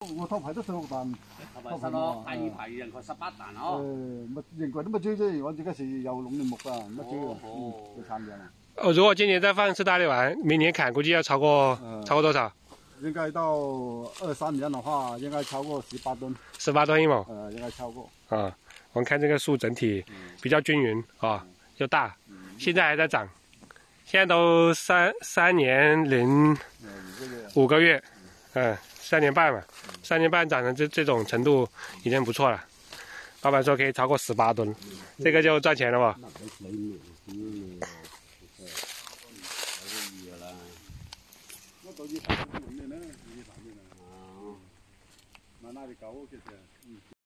我頭排都16擔。 頭排咯，排二排人佢18擔哦。 乜人貴都乜追啫，我這個是有農林木啊，乜追啊，就差點了。 如果今年再放4大类丸，明年砍估计要超过多少？ 应该到23年的话，应该超过18吨。 18吨一亩。 应该超过。 啊，我们看这个树整体比较均匀啊，又大，现在还在长，现在都3年零5个月，3年半嘛，3年半长成这种程度已经不错了。老板说可以超过18吨，这个就赚钱了吧？